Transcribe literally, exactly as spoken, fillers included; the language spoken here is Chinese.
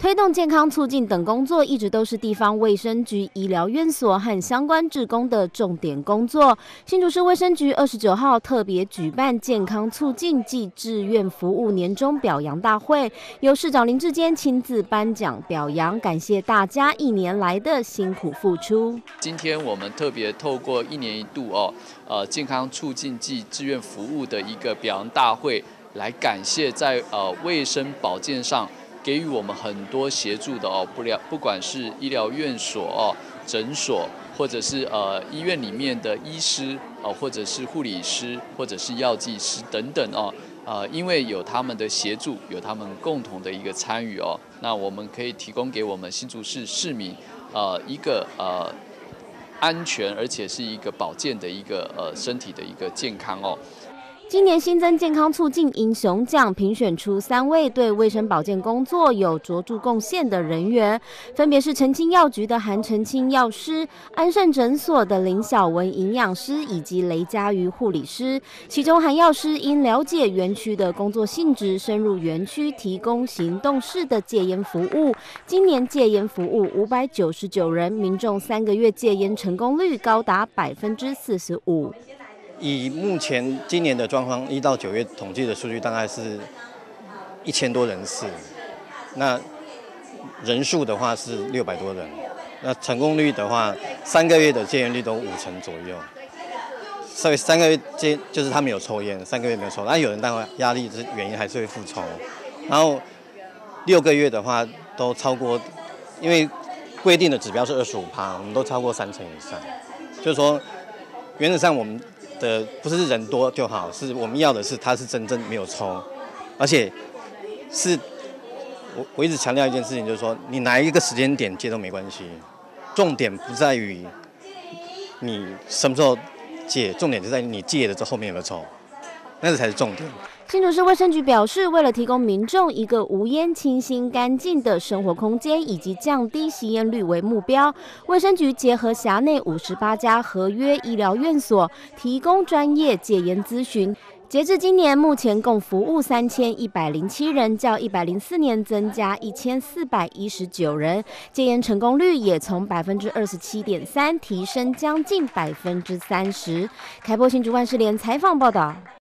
推动健康促进等工作一直都是地方卫生局、医疗院所和相关志工的重点工作。新竹市卫生局二十九号特别举办健康促进暨志愿服务年终表扬大会，由市长林志坚亲自颁奖表扬，感谢大家一年来的辛苦付出。 今天我们特别透过一年一度哦，呃健康促进暨志愿服务的一个表扬大会，来感谢在呃卫生保健上给予我们很多协助的哦，不了，不管是医疗院所哦、诊所，或者是呃医院里面的医师哦，或者是护理师，或者是药剂师等等哦，呃，因为有他们的协助，有他们共同的一个参与哦，那我们可以提供给我们新竹市市民呃一个呃安全，而且是一个保健的一个呃身体的一个健康哦。 今年新增健康促进英雄奖，评选出三位对卫生保健工作有卓著贡献的人员，分别是澄清药局的韩澄清药师、安盛诊所的林小文营养师以及雷佳瑜护理师。其中韩药师因了解园区的工作性质，深入园区提供行动式的戒烟服务。今年戒烟服务五百九十九人，民众三个月戒烟成功率高达百分之四十五。 以目前今年的状况，一到九月统计的数据大概是一千多人次，那人数的话是六百多人，那成功率的话，三个月的戒烟率都五成左右。所以三个月戒就是他没有抽烟，三个月没有抽，那有人当然压力的原因还是会复抽，然后六个月的话都超过，因为规定的指标是二十五趴，我们都超过三成以上，就是说原则上我们的不是人多就好，是我们要的是他是真正没有抽，而且是我我一直强调一件事情，就是说你哪一个时间点戒都没关系，重点不在于你什么时候戒，重点就在于你戒了之后后面有没有抽，那个才是重点。 新竹市卫生局表示，为了提供民众一个无烟、清新、干净的生活空间，以及降低吸烟率为目标，卫生局结合辖内五十八家合约医疗院所，提供专业戒烟咨询。截至今年，目前共服务三千一百零七人，较一百零四年增加一千四百一十九人，戒烟成功率也从百分之二十七点三提升将近百分之三十。开播新竹万事联采访报道。